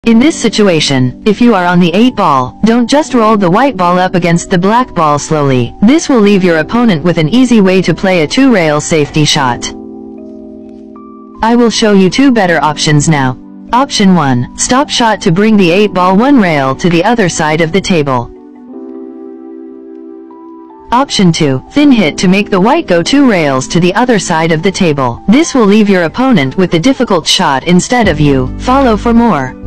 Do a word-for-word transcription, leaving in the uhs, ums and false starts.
In this situation, if you are on the eight ball, don't just roll the white ball up against the black ball slowly. This will leave your opponent with an easy way to play a two-rail safety shot. I will show you two better options now. Option one. Stop shot to bring the eight ball one rail to the other side of the table. Option two. Thin hit to make the white go two rails to the other side of the table. This will leave your opponent with the difficult shot instead of you. Follow for more.